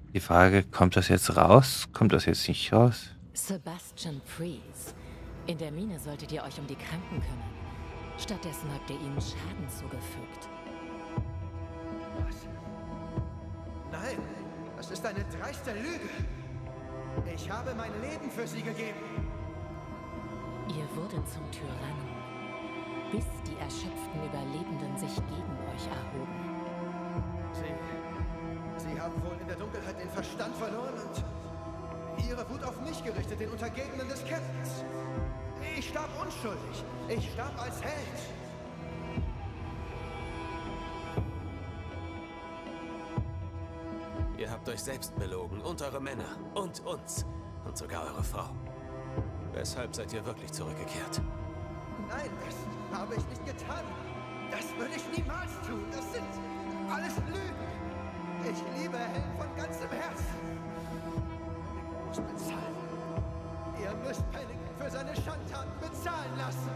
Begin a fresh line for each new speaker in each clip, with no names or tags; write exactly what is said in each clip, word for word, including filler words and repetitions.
Die Frage, kommt das jetzt raus? Kommt das jetzt nicht raus?
Sebastian Freeze. In der Mine solltet ihr euch um die Kranken kümmern. Stattdessen habt ihr ihnen Schaden zugefügt.
Was? Nein, das ist eine dreiste Lüge. Ich habe mein Leben für sie gegeben.
Ihr wurdet zum Tyrannen, bis die erschöpften Überlebenden sich gegen euch erhoben.
Sie... Sie haben wohl in der Dunkelheit den Verstand verloren und ihre Wut auf mich gerichtet, den Untergebenen des Captains. Ich starb unschuldig. Ich starb als Held.
Ihr habt euch selbst belogen und eure Männer und uns und sogar eure Frau. Weshalb seid ihr wirklich zurückgekehrt?
Nein, das habe ich nicht getan. Das würde ich niemals tun. Das sind alles Lügen. Ich liebe Helen von ganzem Herzen. Ich muss bezahlen. Ihr müsst Pennington für seine Schandtaten bezahlen lassen.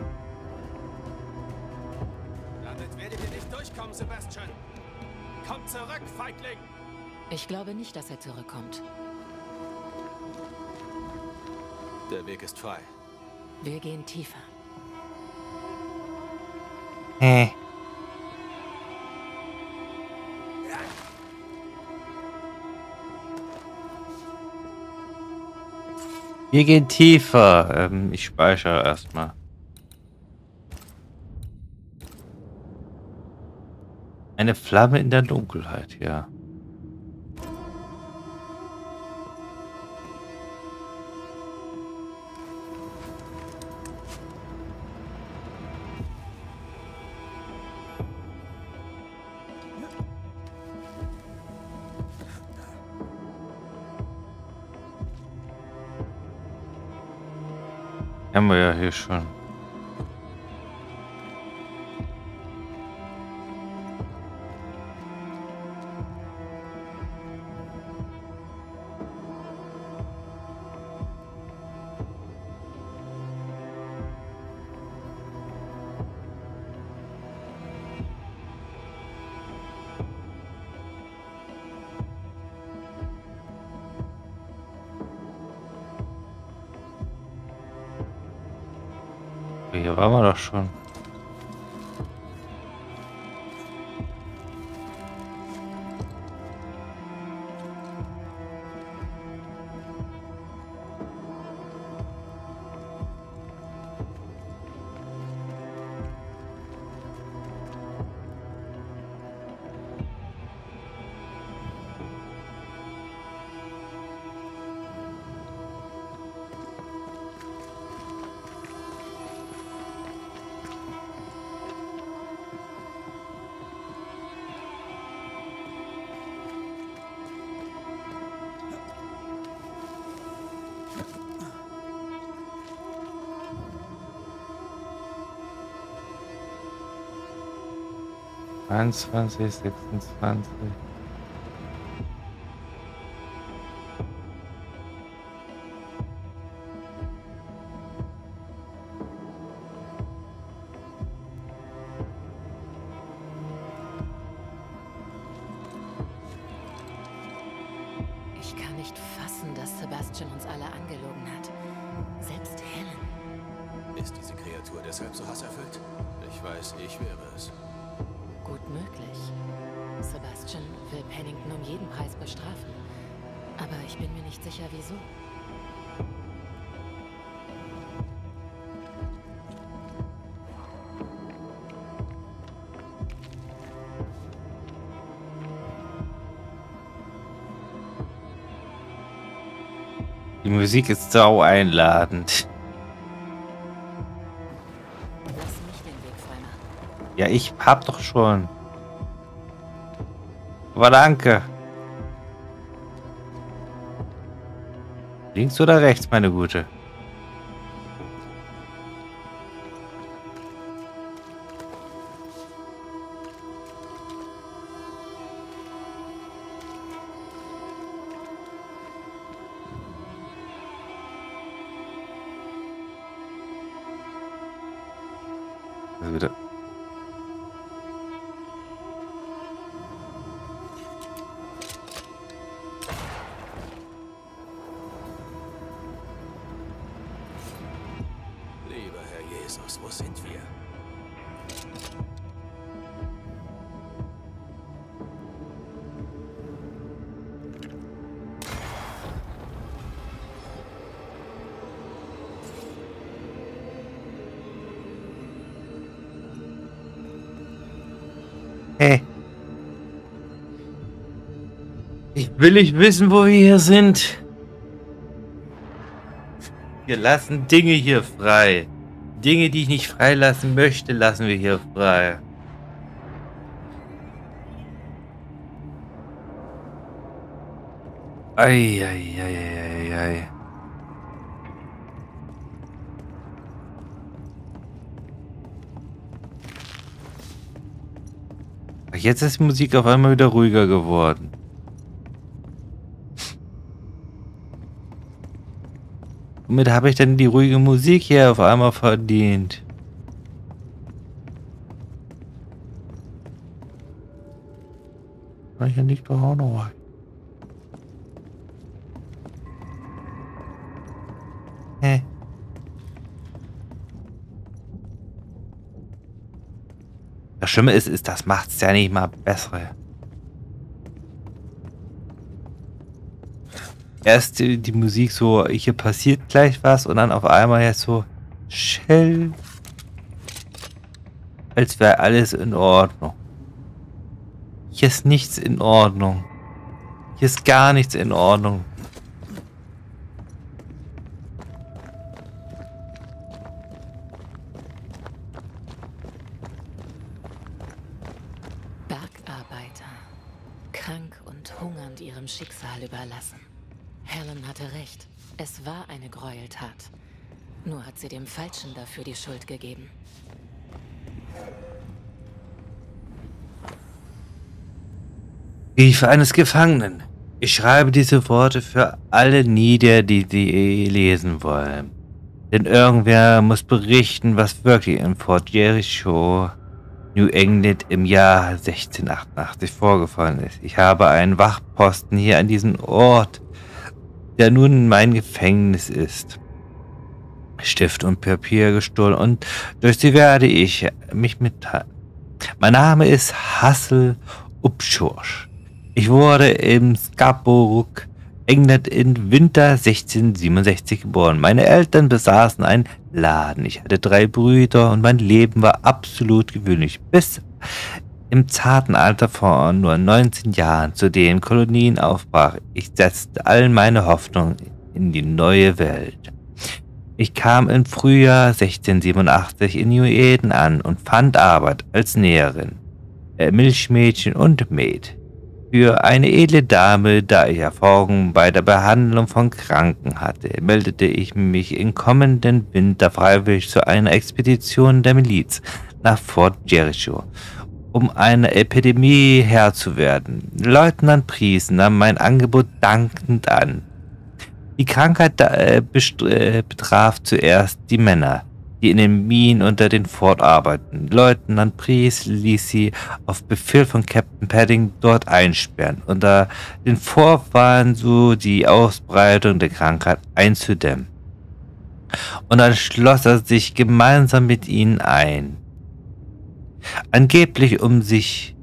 Damit werdet ihr nicht durchkommen, Sebastian. Kommt zurück, Feigling!
Ich glaube nicht, dass er zurückkommt.
Der Weg ist frei.
Wir gehen tiefer.
Hä? Wir gehen tiefer. Ähm, ich speichere erstmal. Eine Flamme in der Dunkelheit, ja. Haben wir ja hier schon. Hier waren wir doch schon. einundzwanzig, sechsundzwanzig.
Ich kann nicht fassen, dass Sebastian uns alle angelogen hat. Selbst Helen.
Ist diese Kreatur deshalb so hasserfüllt? Ich weiß, ich wäre es.
Gut möglich. Sebastian will Pennington um jeden Preis bestrafen. Aber ich bin mir nicht sicher, wieso.
Die Musik ist sau einladend.
Lass mich den Weg freimachen.
Ja, ich hab doch schon. Aber danke. Links oder rechts, meine Gute? Also wieder. Hey. Ich will nicht wissen, wo wir hier sind. Wir lassen Dinge hier frei. Dinge, die ich nicht freilassen möchte, lassen wir hier frei. Eieieiei. Jetzt ist die Musik auf einmal wieder ruhiger geworden. Womit habe ich denn die ruhige Musik hier auf einmal verdient? Hier liegt doch auch noch was. Hä? Das Schlimme ist, ist, das macht's ja nicht mal besser. Erst die, die Musik so, hier passiert gleich was und dann auf einmal jetzt so Shell. Als wäre alles in Ordnung. Hier ist nichts in Ordnung. Hier ist gar nichts in Ordnung.
Bergarbeiter. Krank und hungernd ihrem Schicksal überlassen. Helen hatte recht. Es war eine Gräueltat. Nur hat sie dem Falschen dafür die Schuld gegeben.
Briefe eines Gefangenen. Ich schreibe diese Worte für alle nieder, die sie lesen wollen. Denn irgendwer muss berichten, was wirklich in Fort Jericho, New England im Jahr sechzehnhundertachtundachtzig vorgefallen ist. Ich habe einen Wachposten hier an diesem Ort, der nun mein Gefängnis ist. Stift und Papier gestohlen und durch sie werde ich mich mitteilen. Mein Name ist Hassel Upchurch. Ich wurde im Scarborough, England im Winter sechzehnhundertsiebenundsechzig geboren. Meine Eltern besaßen einen Laden. Ich hatte drei Brüder und mein Leben war absolut gewöhnlich. Bis im zarten Alter von nur neunzehn Jahren zu den Kolonien aufbrach. Ich setzte all meine Hoffnung in die neue Welt. Ich kam im Frühjahr sechzehnhundertsiebenundachtzig in New Eden an und fand Arbeit als Näherin, äh, Milchmädchen und Maid. Für eine edle Dame, da ich Erfahrung bei der Behandlung von Kranken hatte, meldete ich mich im kommenden Winter freiwillig zu einer Expedition der Miliz nach Fort Jericho, um einer Epidemie Herr zu werden. Leutnant Priest nahm mein Angebot dankend an. Die Krankheit äh, äh, betraf zuerst die Männer, die in den Minen unter den Fort arbeiten. Leutnant Priest ließ sie auf Befehl von Captain Padding dort einsperren, unter den Vorwahlen so die Ausbreitung der Krankheit einzudämmen. Und dann schloss er sich gemeinsam mit ihnen ein. Angeblich um sich,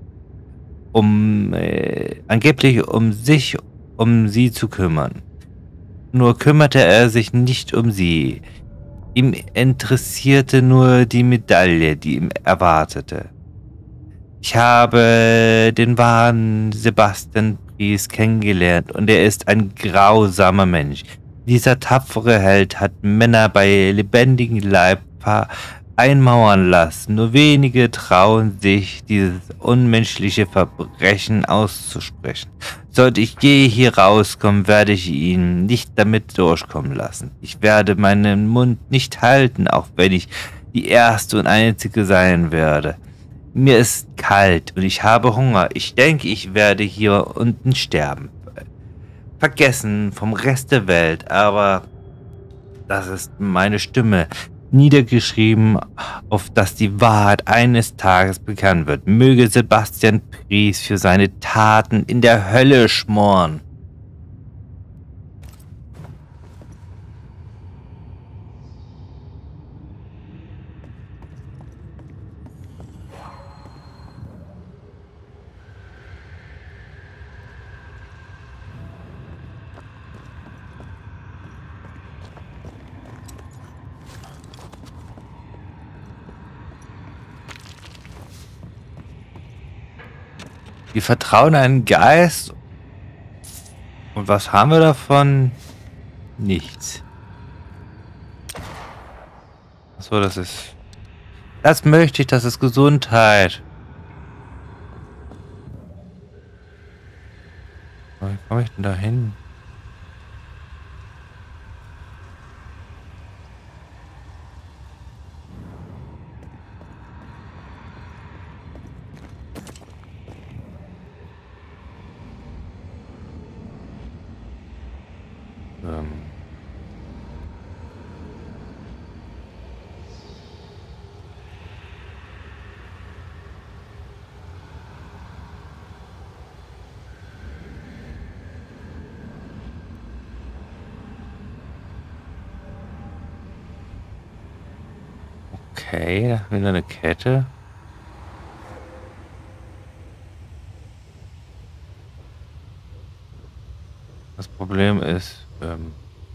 um, äh, angeblich um sich, um sie zu kümmern. Nur kümmerte er sich nicht um sie. Ihm interessierte nur die Medaille, die ihm erwartete. Ich habe den wahren Sebastian Priest kennengelernt und er ist ein grausamer Mensch. Dieser tapfere Held hat Männer bei lebendigem Leib einmauern lassen. Nur wenige trauen sich, dieses unmenschliche Verbrechen auszusprechen. Sollte ich je hier rauskommen, werde ich ihn nicht damit durchkommen lassen. Ich werde meinen Mund nicht halten, auch wenn ich die erste und einzige sein werde. Mir ist kalt und ich habe Hunger. Ich denke, ich werde hier unten sterben. Vergessen vom Rest der Welt, aber das ist meine Stimme. Niedergeschrieben, auf dass die Wahrheit eines Tages bekannt wird. Möge Sebastian Priest für seine Taten in der Hölle schmoren. Wir vertrauen einen Geist. Und was haben wir davon? Nichts. Achso, das ist... Das möchte ich, das ist Gesundheit. Wie komme ich denn da hin? Ähm... Okay, da haben wir eine Kette. Das Problem ist, ähm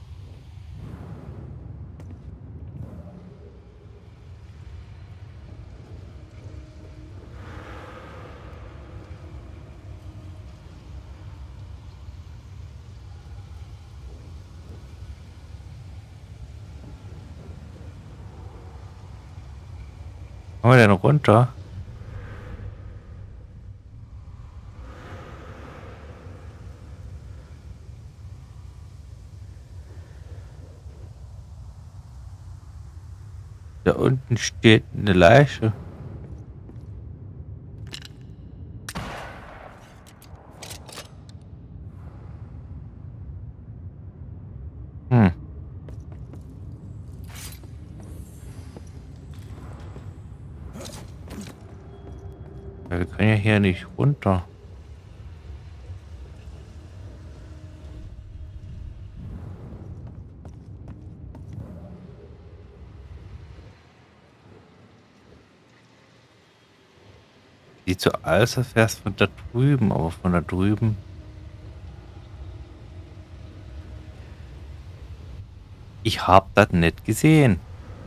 kommen wir denn runter? Da unten steht eine Leiche. Hm. Ja, wir können ja hier nicht runter. Sieht so aus, als wäre es von da drüben, aber von da drüben. Ich hab das nicht gesehen.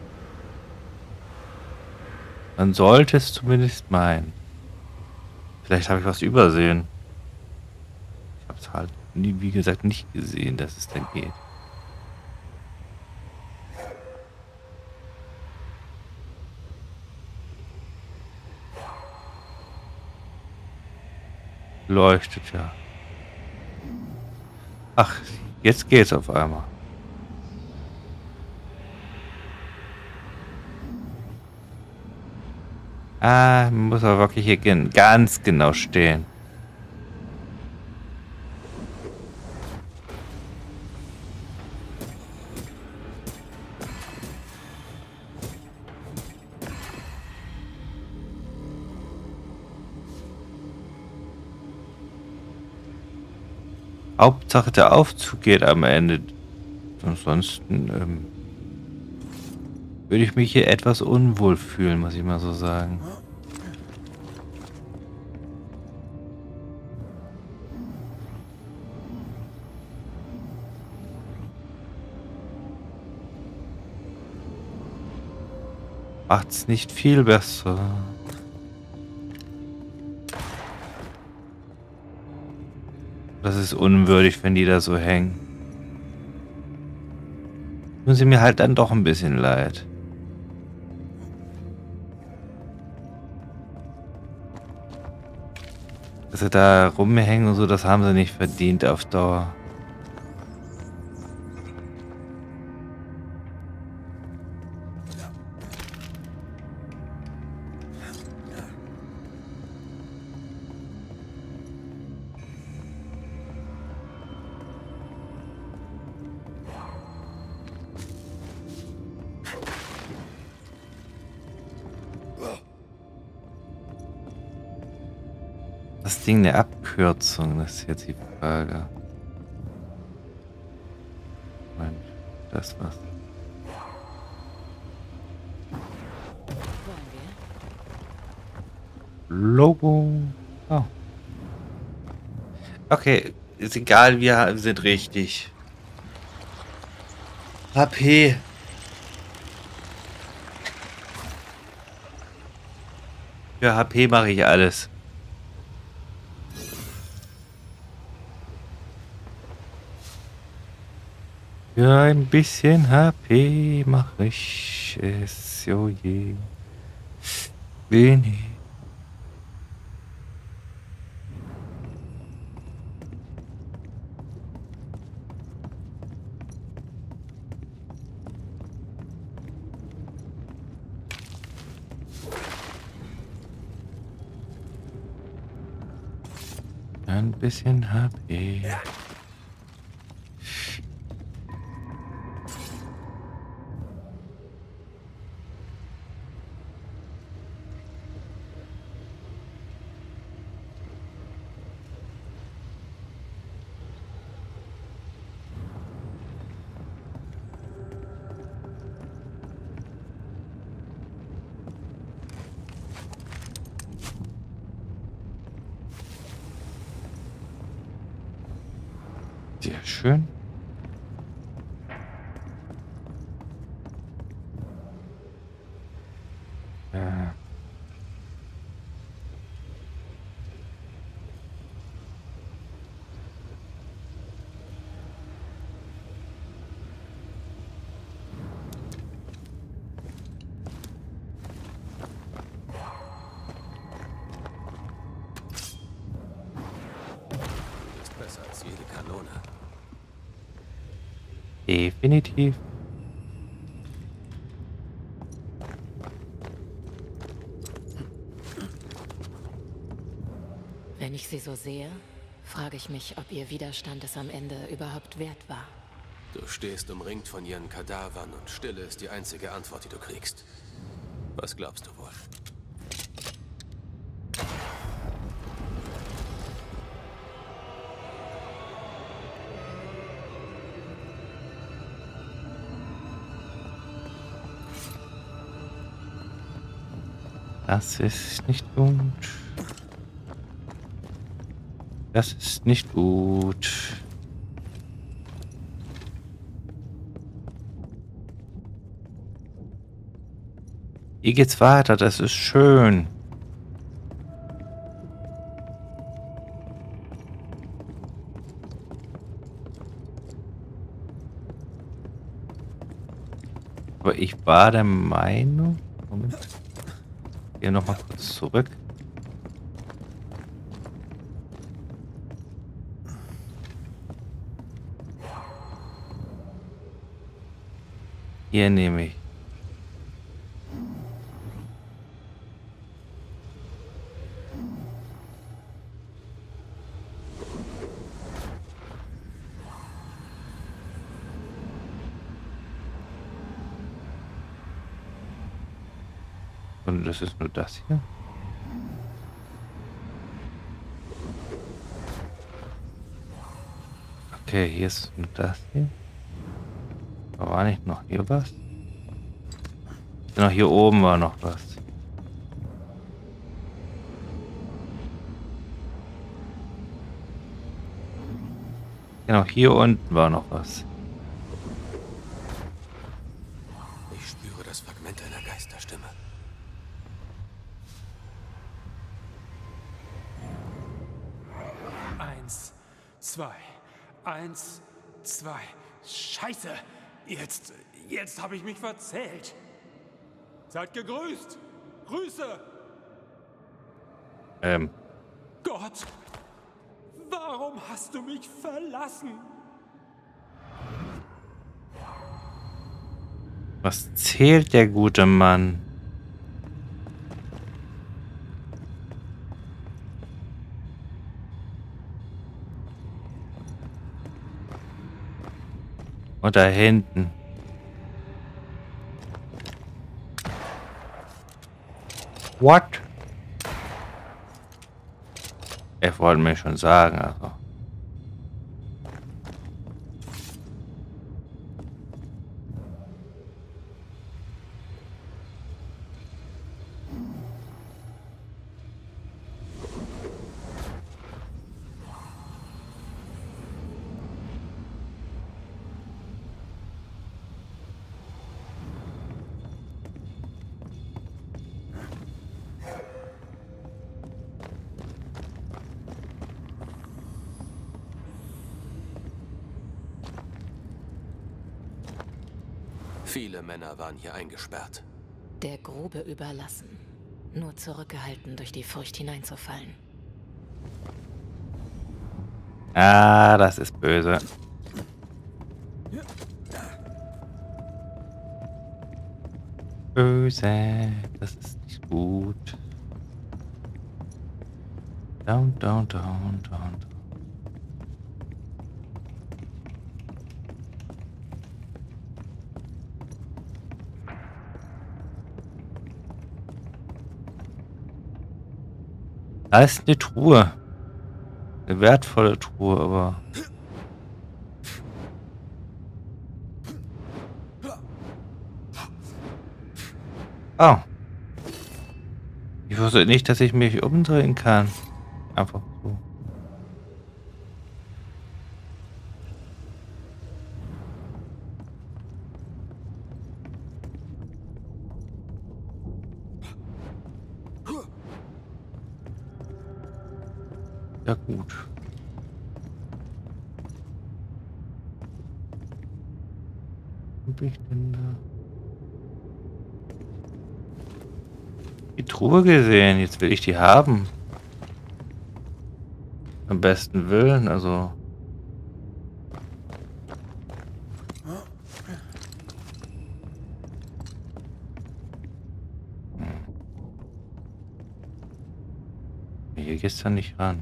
Man sollte es zumindest meinen. Vielleicht habe ich was übersehen. Ich habe es halt nie, wie gesagt, nicht gesehen, dass es da geht. Leuchtet ja. Ach, jetzt geht's auf einmal. Ah, man muss aber wirklich hier ganz genau stehen. Hauptsache der Aufzug geht am Ende. Ansonsten ähm, würde ich mich hier etwas unwohl fühlen, muss ich mal so sagen. Macht's nicht viel besser. Das ist unwürdig, wenn die da so hängen. Tun sie mir halt dann doch ein bisschen leid. Dass sie da rumhängen und so, das haben sie nicht verdient auf Dauer. Das Ding eine Abkürzung, das ist jetzt die Frage. Mensch, das was. Logo. Oh. Okay, ist egal, wir sind richtig. H P. Für H P mache ich alles. Für ein bisschen H P mache ich es, oh je. Wenig. Ein bisschen H P. Sehr schön. Äh.
Ist besser als jede Kanone.
Definitiv.
Wenn ich sie so sehe, frage ich mich, ob ihr Widerstand es am Ende überhaupt wert war.
Du stehst umringt von ihren Kadavern und Stille ist die einzige Antwort, die du kriegst. Was glaubst du wohl?
Das ist nicht gut. Das ist nicht gut. Hier geht's weiter, das ist schön. Aber ich war der Meinung... Moment. Hier noch mal kurz zurück. Hier nehme ich. Und das ist nur das hier. Okay, hier ist nur das hier. Aber war nicht noch hier was? Genau, hier oben war noch was. Genau, hier unten war noch was.
Ich spüre das Fragment einer Geisterstimme.
Eins, zwei, eins, zwei. Scheiße! Jetzt, jetzt habe ich mich verzählt. Seid gegrüßt! Grüße!
Ähm,
Gott! Warum hast du mich verlassen?
was zählt der gute Mann? Und da hinten. What? Er wollte mir schon sagen, also.
Viele Männer waren hier eingesperrt.
Der Grube überlassen. Nur zurückgehalten, durch die Furcht hineinzufallen.
Ah, das ist böse. Böse, das ist nicht gut. Down, down, down, down. Da ist eine Truhe. Eine wertvolle Truhe, aber... Oh. Ich wusste nicht, dass ich mich umdrehen kann. Einfach so. Ja gut. Wo bin ich denn da? Die Truhe gesehen, jetzt will ich die haben. Am besten Willen, also. Hm. Hier geht's da nicht ran.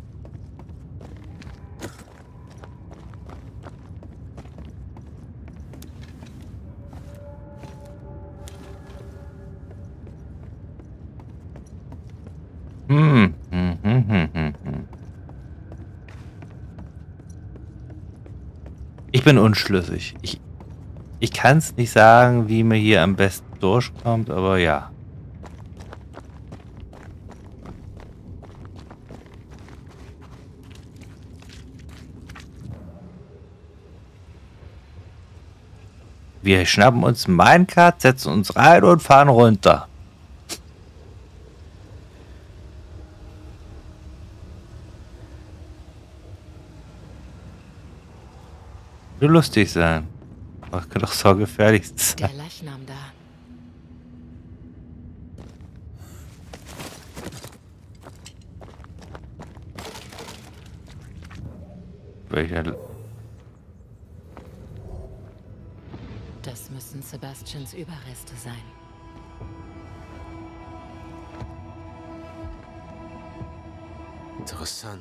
Hm. Hm, hm, hm, hm, hm. Ich bin unschlüssig. Ich, ich kann es nicht sagen, wie man hier am besten durchkommt, aber ja. Wir schnappen uns ein Minecart, setzen uns rein und fahren runter. Würde lustig sein. Aber kann doch so gefährlich sein.
Der Leichnam da.
Welcher?
Das müssen Sebastians Überreste sein.
Interessant.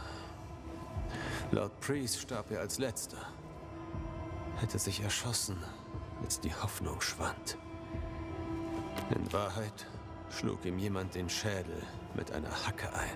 Laut Priest starb er als letzter. Hätte sich erschossen, als die Hoffnung schwand. In Wahrheit schlug ihm jemand den Schädel mit einer Hacke ein.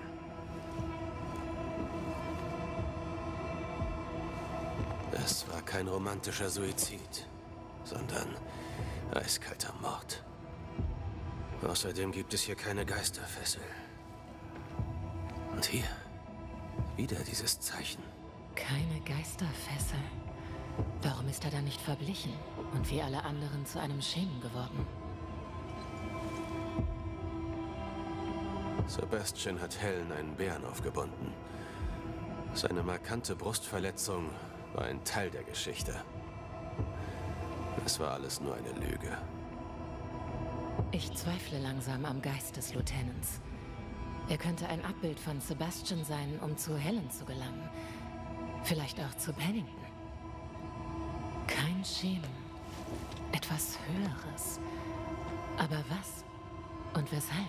Es war kein romantischer Suizid, sondern eiskalter Mord. Außerdem gibt es hier keine Geisterfessel. Und hier, wieder dieses Zeichen.
Keine Geisterfessel. Warum ist er dann nicht verblichen und wie alle anderen zu einem Schemen geworden?
Sebastian hat Helen einen Bären aufgebunden. Seine markante Brustverletzung war ein Teil der Geschichte. Es war alles nur eine Lüge.
Ich zweifle langsam am Geist des Lieutenants. Er könnte ein Abbild von Sebastian sein, um zu Helen zu gelangen. Vielleicht auch zu Pennington. Kein Schemen. Etwas Höheres. Aber was? Und weshalb?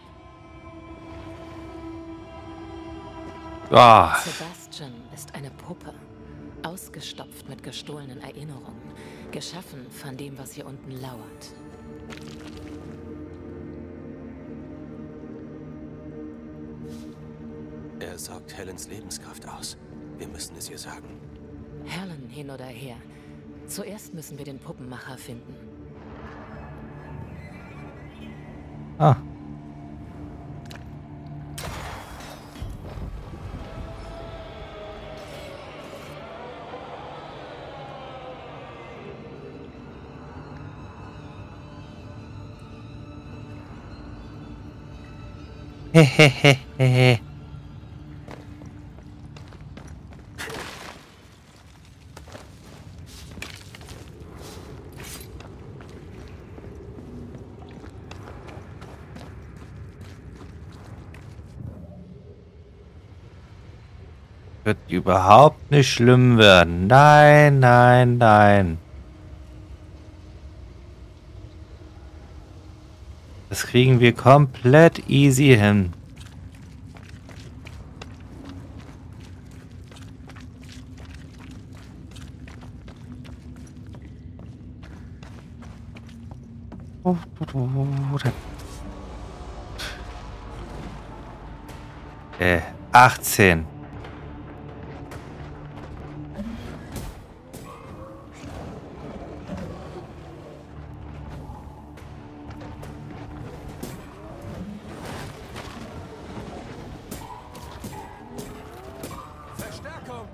Ah.
Sebastian ist eine Puppe. Ausgestopft mit gestohlenen Erinnerungen. Geschaffen von dem, was hier unten lauert.
Er saugt Helens Lebenskraft aus. Wir müssen es ihr sagen.
Helen hin oder her. Zuerst müssen wir den Puppenmacher finden.
Ah. Hehehehe. Wird überhaupt nicht schlimm werden. Nein, nein, nein. Das kriegen wir komplett easy hin. Äh, achtzehn.
Verstärkung!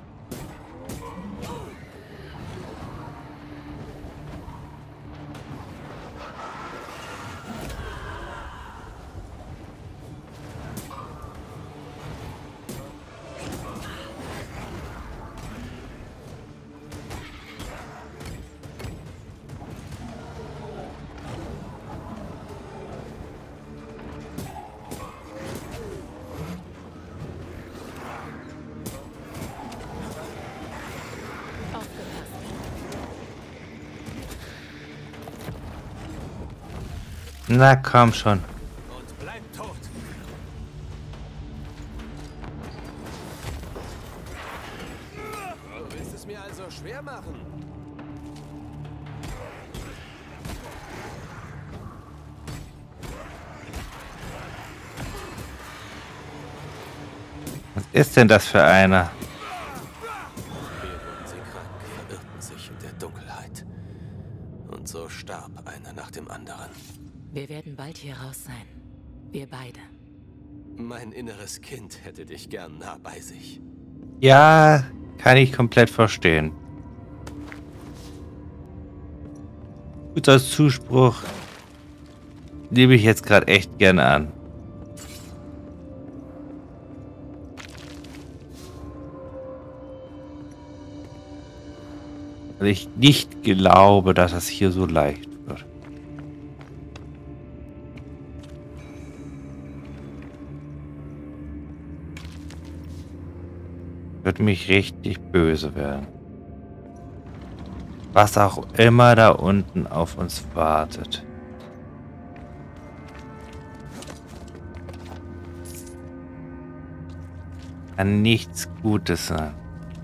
Na komm schon.
Und bleib tot! Du willst es mir also schwer machen?
Was ist denn das für einer?
Hier wurden sie krank, verirrten sich in der Dunkelheit. Und so starb einer nach dem anderen.
Wir werden bald hier raus sein. Wir beide.
Mein inneres Kind hätte dich gern nah bei sich.
Ja, kann ich komplett verstehen. Guter Zuspruch. Nehme ich jetzt gerade echt gerne an. Weil ich nicht glaube, dass das hier so leicht wird. Wird mich richtig böse werden. Was auch immer da unten auf uns wartet. Kann nichts Gutes sein.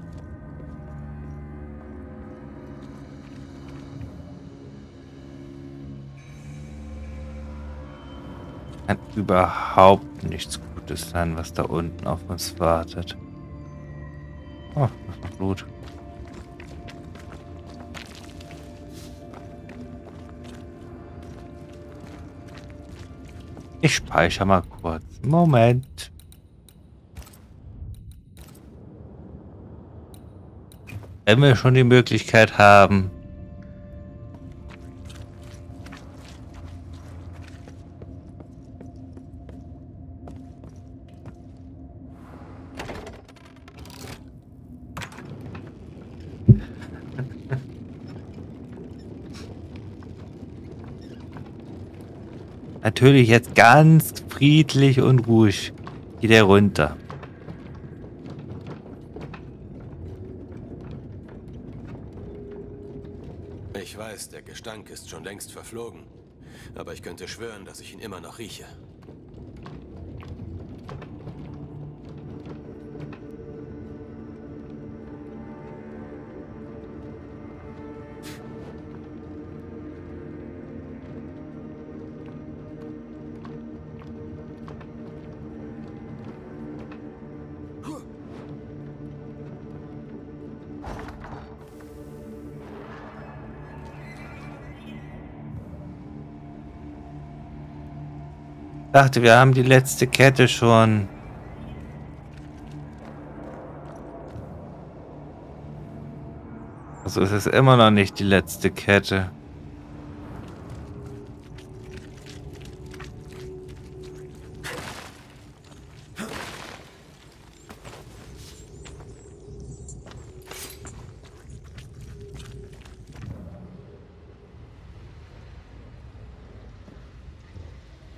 Kann überhaupt nichts Gutes sein, was da unten auf uns wartet. Oh, das ist noch Blut. Ich speichere mal kurz. Moment. Wenn wir schon die Möglichkeit haben. Natürlich jetzt ganz friedlich und ruhig geht er runter.
Ich weiß, der Gestank ist schon längst verflogen. Aber ich könnte schwören, dass ich ihn immer noch rieche.
Ich dachte, wir haben die letzte Kette schon. Also es ist immer noch nicht die letzte Kette.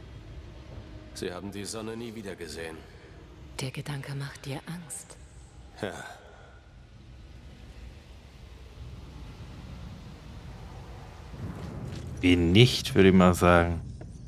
Sie haben die Sonne nie wieder gesehen.
Der Gedanke macht dir Angst.
Ja.
Wie nicht, würde ich mal sagen.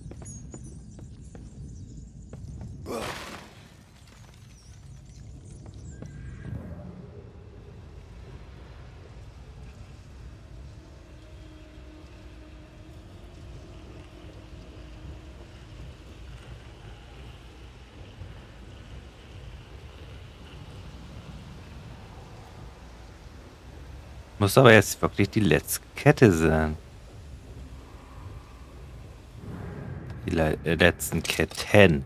Muss aber jetzt wirklich die letzte Kette sein. Die le äh, letzten Ketten.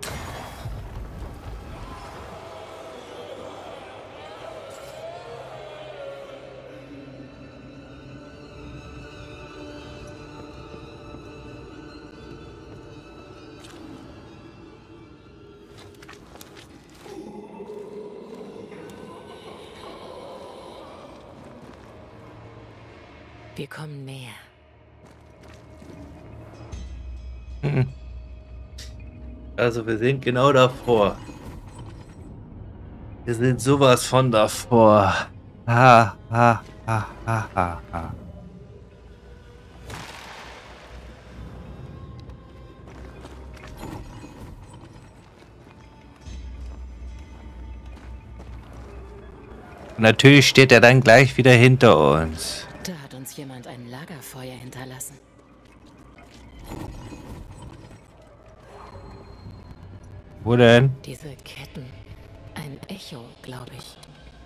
Wir kommen näher.
Also wir sind genau davor. Wir sind sowas von davor. Ha, ha, ha, ha, ha, ha. Natürlich steht er dann gleich wieder hinter uns.
Da hat uns jemand ein Lagerfeuer hinterlassen.
Wo denn?
Diese Ketten. Ein Echo, glaube ich.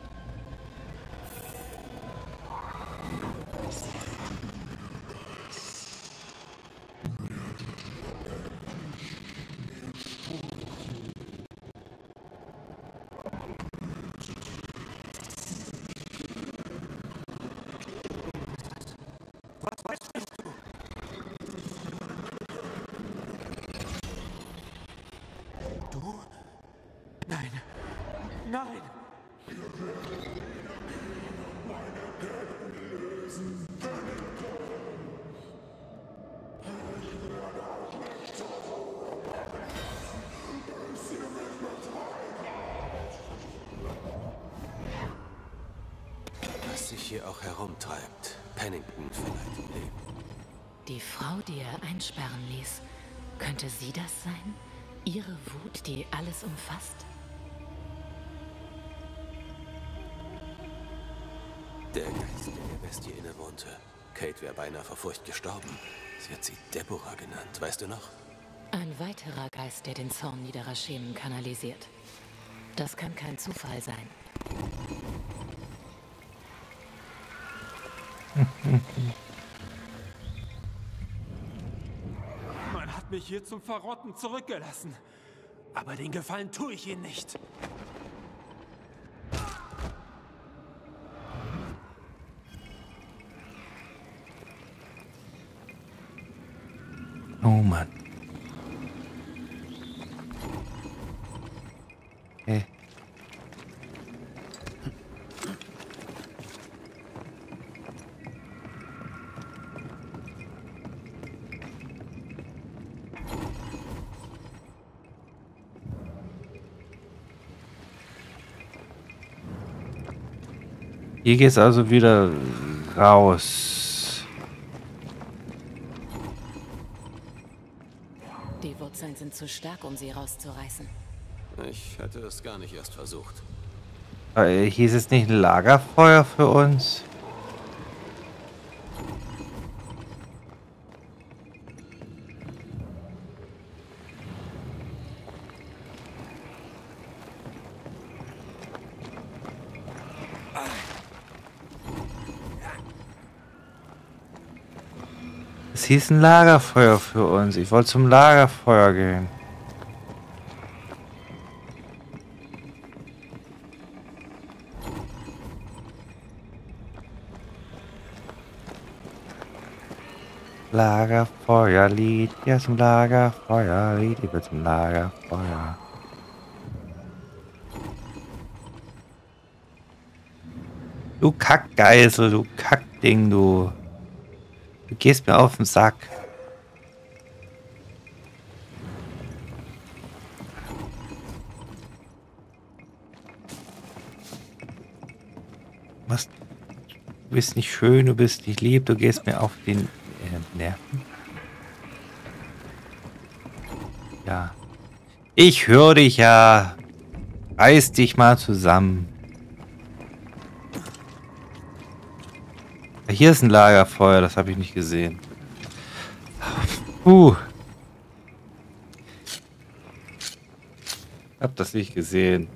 Nein. Nein.
Was sich hier auch herumtreibt, Pennington verleiht ihm Leben.
Die Frau, die er einsperren ließ, könnte sie das sein? Ihre Wut, die alles umfasst?
Der Geist, der der Bestie innewohnte. Kate wäre beinahe vor Furcht gestorben. Sie hat sie Deborah genannt, weißt du noch?
Ein weiterer Geist, der den Zorn niederer Schemen kanalisiert. Das kann kein Zufall sein.
Man hat mich hier zum Verrotten zurückgelassen. Aber den Gefallen tue ich ihnen nicht.
Oh Mann. Hey. Hier geht's also wieder raus.
Die Wurzeln sind zu stark, um sie rauszureißen.
Ich hätte es gar nicht erst versucht.
Äh, Hieß es nicht ein Lagerfeuer für uns? Es hieß ein Lagerfeuer für uns. Ich wollte zum Lagerfeuer gehen. Lagerfeuerlied, ja zum Lagerfeuerlied, ich will zum Lagerfeuer. Du Kackgeisel, du Kackding, du. Du gehst mir auf den Sack. Was? Du bist nicht schön, du bist nicht lieb, du gehst mir auf den äh, Nerven. Ja. Ich höre dich ja. Reiß dich mal zusammen. Hier ist ein Lagerfeuer, das habe ich nicht gesehen. Puh. Ich hab das nicht gesehen.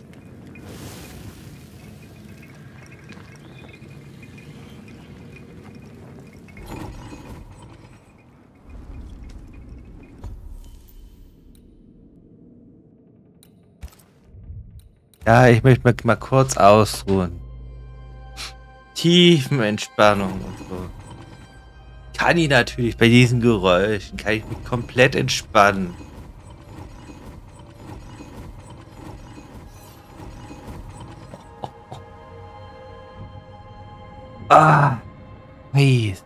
Ja, ich möchte mich mal kurz ausruhen. Tiefenentspannung und so. Kann ich natürlich bei diesen Geräuschen, kann ich mich komplett entspannen. Ah, Riese.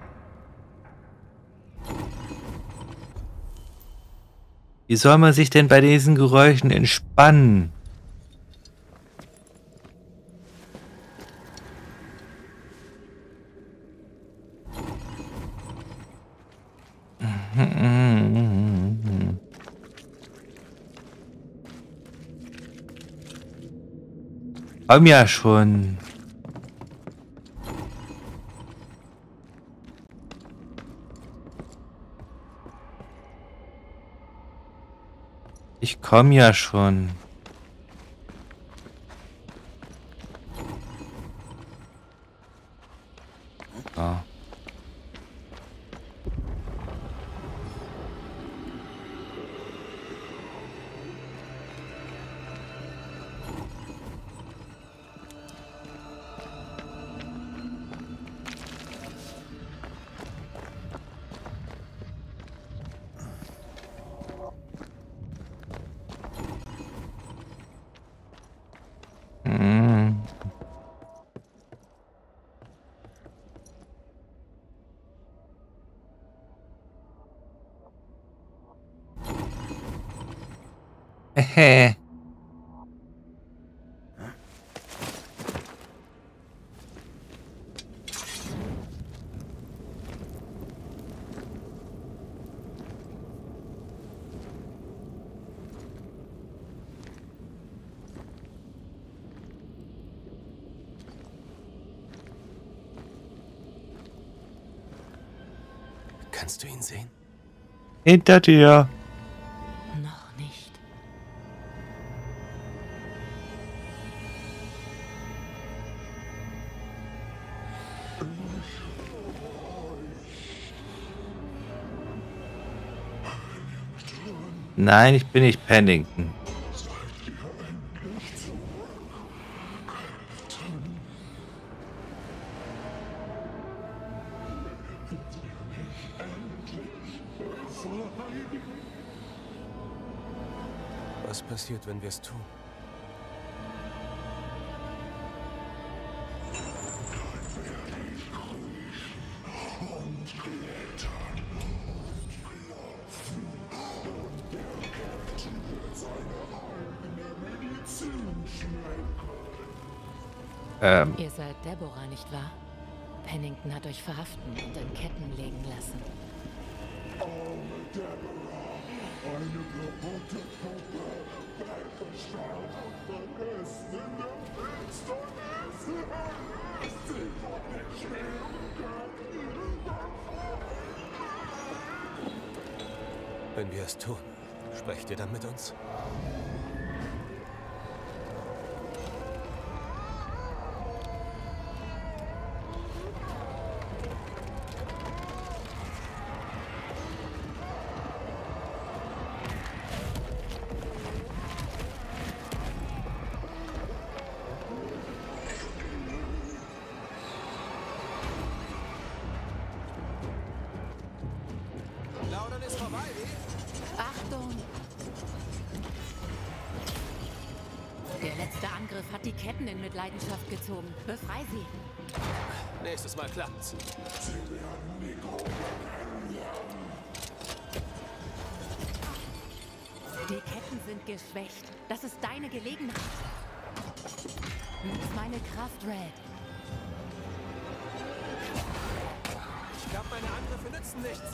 Wie soll man sich denn bei diesen Geräuschen entspannen? Komm ja schon. Ich komm ja schon. Oh. Hehe.
Kannst du ihn sehen?
Hinter dir.
Noch nicht.
Nein, ich bin nicht Pennington.
Was passiert, wenn wir es tun?
Ähm.
Ihr seid Deborah, nicht wahr? Pennington hat euch verhaften und in Ketten legen lassen.
Eine kaputte Puppe, weggesperrt und vergessen in der Finsternis. Sie von den schweren
Wenn wir es tun, sprecht ihr dann mit uns?
Achtung! Der letzte Angriff hat die Ketten in Mitleidenschaft gezogen. Befrei sie!
Nächstes Mal klappt's.
Die Ketten sind geschwächt. Das ist deine Gelegenheit. Nutz meine Kraft, Red.
Ich glaube, meine Angriffe nützen nichts.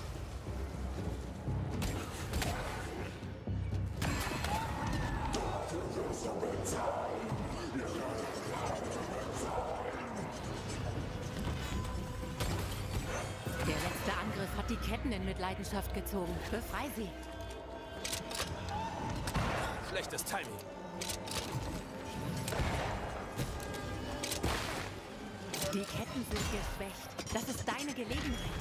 Der letzte Angriff hat die Ketten in Mitleidenschaft gezogen. Befrei sie.
Schlechtes Timing.
Die Ketten sind geschwächt. Das ist deine Gelegenheit.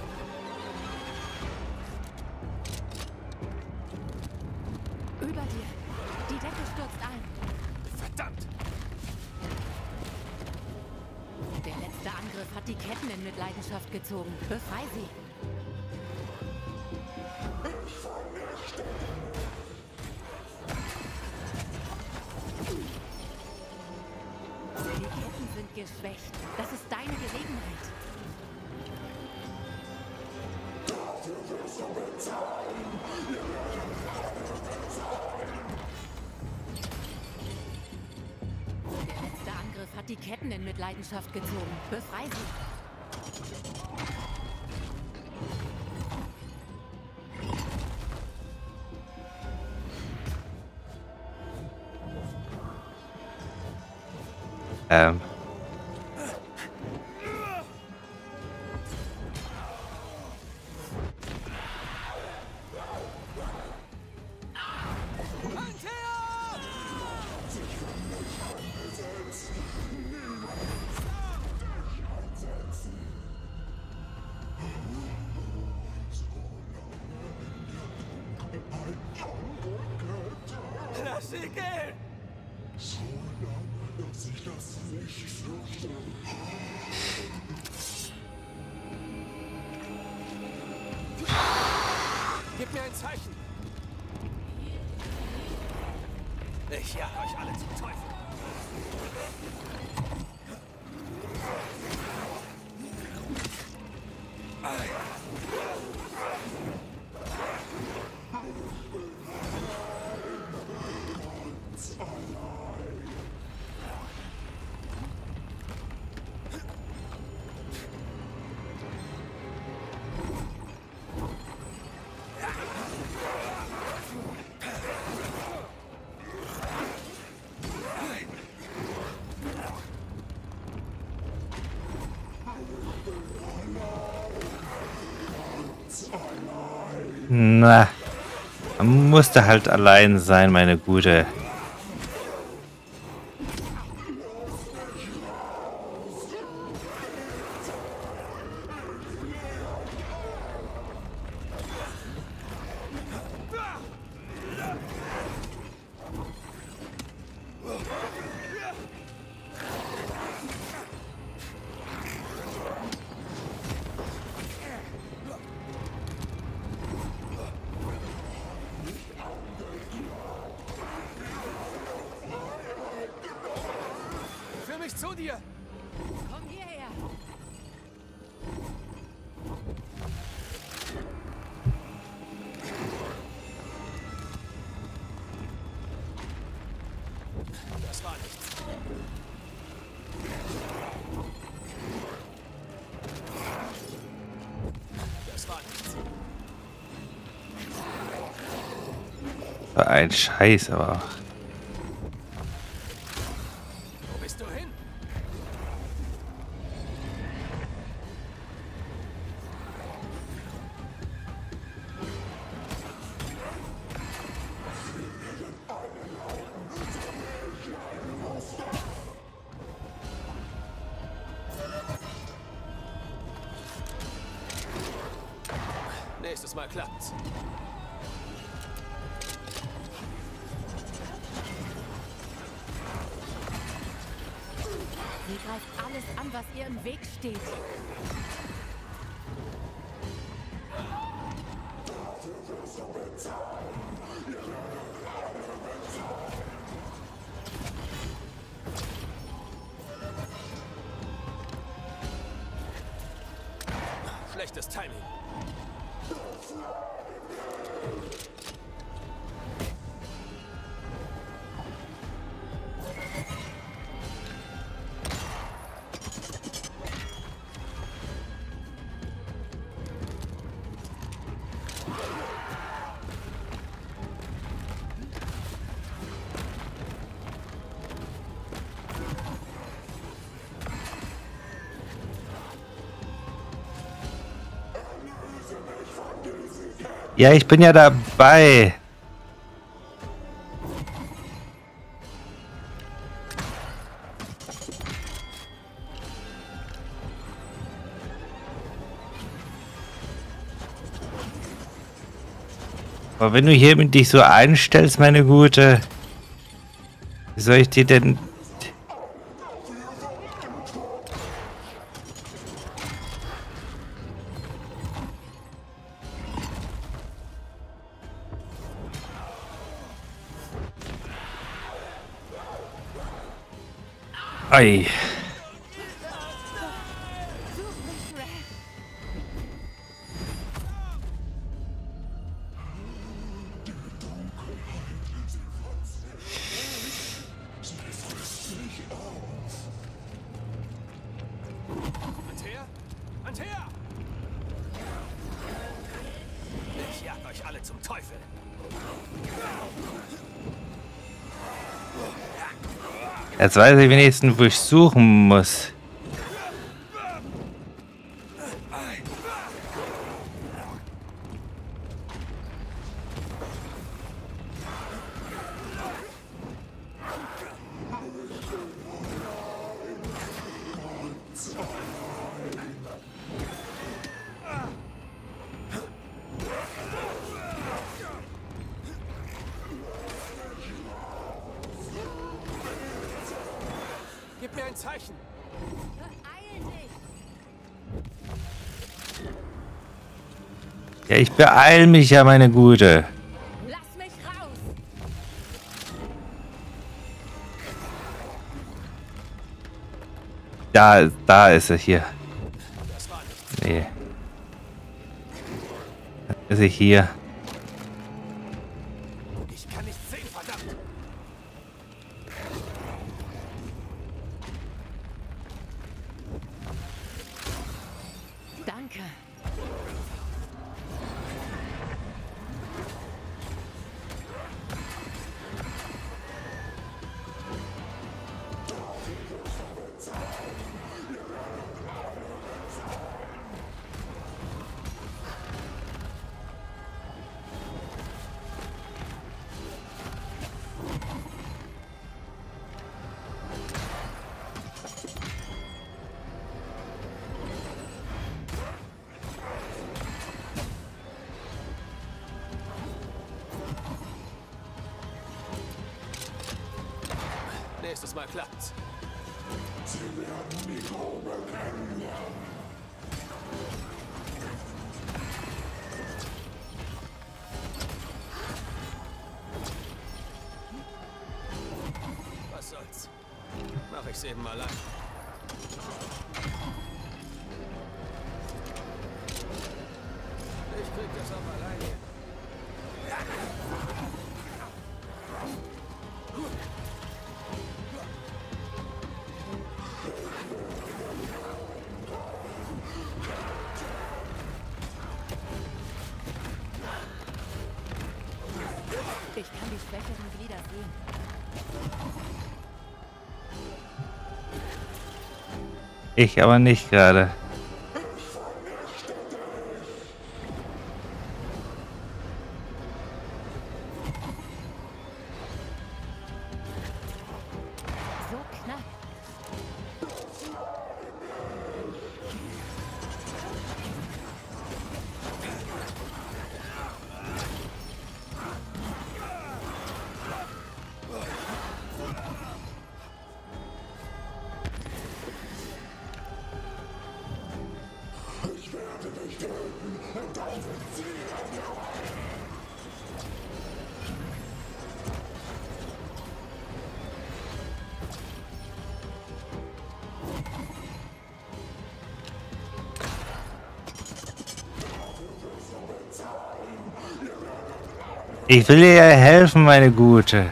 Über dir. Die Decke stürzt ein.
Verdammt!
Der letzte Angriff hat die Ketten in Mitleidenschaft gezogen. Befrei sie. Die Ketten sind geschwächt. Das ist deine Gelegenheit. Der letzte Angriff hat die Ketten in Mitleidenschaft gezogen. Befrei sie.
Ähm.
Lass sie gehen!
So lange, dass ich das nicht fürchte.
Gib mir ein Zeichen! Ich jag euch alle zum Teufel!
Na, man musste halt allein sein, meine Gute.
Führ mich zu dir!
Komm hierher.
Das war nichts. Das war nichts.
War ein Scheiß, aber auch.
Wo bist du hin? Nächstes Mal klappt's.
Sie greift alles an, was ihr im Weg steht.
Schlechtes Timing.
Ja, ich bin ja dabei. Aber wenn du hier mit dich so einstellst, meine Gute, wie soll ich dir denn... Ei.
Antea? Antea! Ich jag euch alle zum Teufel.
Jetzt weiß ich wenigstens, wo ich suchen muss.
Gib mir ein Zeichen.
Ja, ich beeil mich ja, meine Gute.
Lass mich raus!
Da, da ist er hier.
Das war nichts.
Nee. Da ist er hier.
Ich kann nicht sehen, verdammt.
Danke.
Nächstes Mal klappt's.
Sie werden mich Robert kennenlernen.
Was soll's? Mach ich's eben allein. Ich krieg das auch alleine.
Ich kann die schwächeren Glieder sehen.
Ich aber nicht gerade.
So knapp.
Ich werde dich töten und dann wird sie erlauben.
Ich will ihr helfen, meine Gute.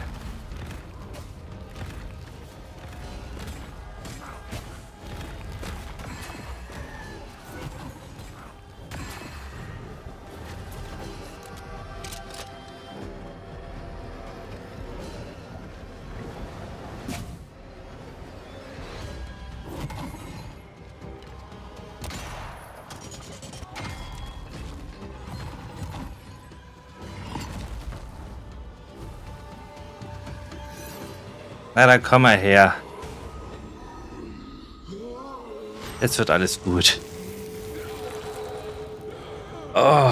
Na, dann komm mal her. Jetzt wird alles gut. Oh.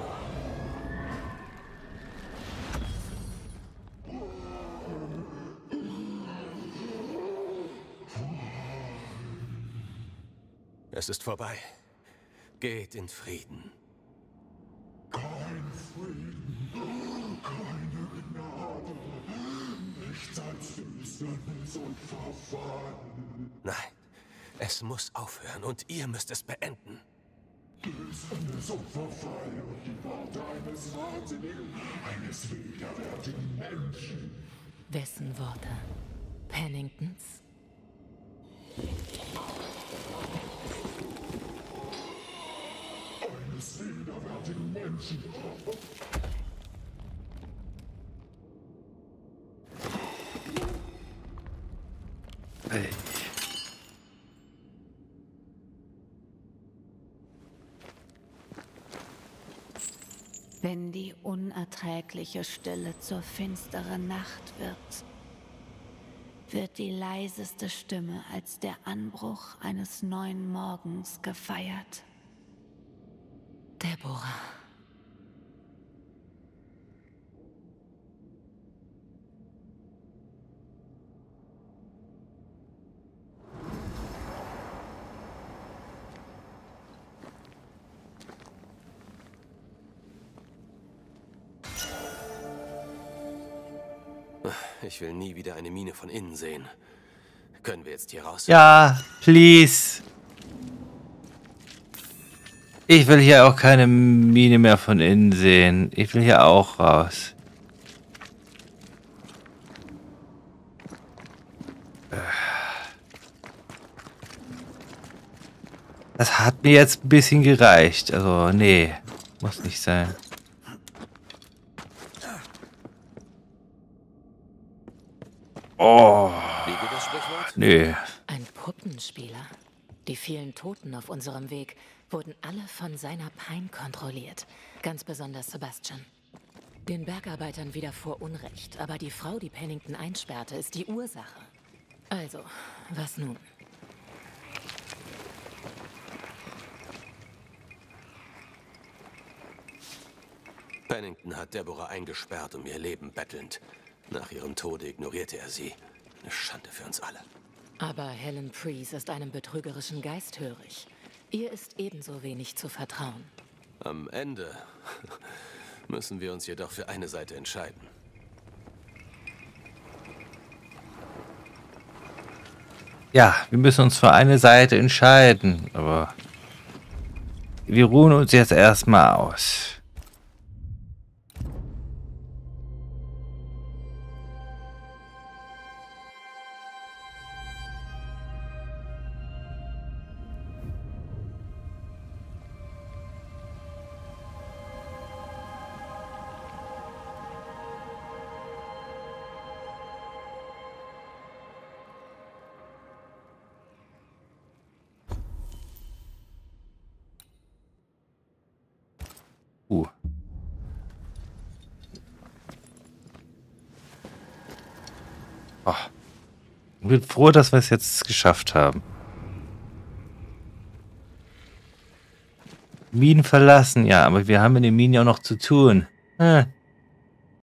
Es ist vorbei. Geht in Frieden.
Kein Frieden, keine Gnade, nichts als Finsternis und Verfall.
Nein, es muss aufhören und ihr müsst es beenden.
Finsternis und Verfall und die Worte eines Wahnsinnigen, eines widerwärtigen Menschen.
Wessen Worte? Penningtons?
Eines widerwärtigen Menschen.
Ey.
Wenn die unerträgliche Stille zur finsteren Nacht wird, wird die leiseste Stimme als der Anbruch eines neuen Morgens gefeiert.
Deborah.
Ich will nie wieder eine Mine von innen sehen. Können wir jetzt hier raus?
Ja, please. Ich will hier auch keine Mine mehr von innen sehen. Ich will hier auch raus. Das hat mir jetzt ein bisschen gereicht. Also, nee. Muss nicht sein. Oh.
Wie geht das Sprichwort?
Nö.
Ein Puppenspieler. Die vielen Toten auf unserem Weg wurden alle von seiner Pein kontrolliert. Ganz besonders Sebastian. Den Bergarbeitern widerfuhr Unrecht, aber die Frau, die Pennington einsperrte, ist die Ursache. Also, was nun?
Pennington hat Deborah eingesperrt, um ihr Leben bettelnd. Nach ihrem Tode ignorierte er sie. Eine Schande für uns alle.
Aber Helen Preece ist einem betrügerischen Geist hörig. Ihr ist ebenso wenig zu vertrauen.
Am Ende müssen wir uns jedoch für eine Seite entscheiden.
Ja, wir müssen uns für eine Seite entscheiden, aber wir ruhen uns jetzt erstmal aus. Uh. Oh. Ich bin froh, dass wir es jetzt geschafft haben. Minen verlassen, ja, aber wir haben in den Minen ja auch noch zu tun. Hm.